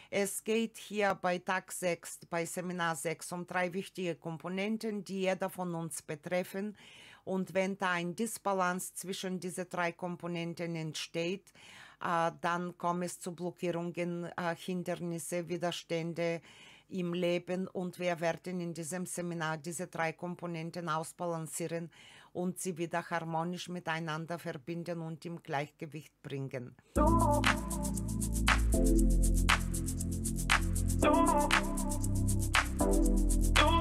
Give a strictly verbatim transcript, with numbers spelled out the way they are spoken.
Es geht hier bei Tag sechs, bei Seminar sechs um drei wichtige Komponenten, die jeder von uns betreffen. Und wenn da ein Disbalance zwischen diesen drei Komponenten entsteht, äh, dann kommt es zu Blockierungen, äh, Hindernisse, Widerstände im Leben. Und wir werden in diesem Seminar diese drei Komponenten ausbalancieren und sie wieder harmonisch miteinander verbinden und im Gleichgewicht bringen. Oh,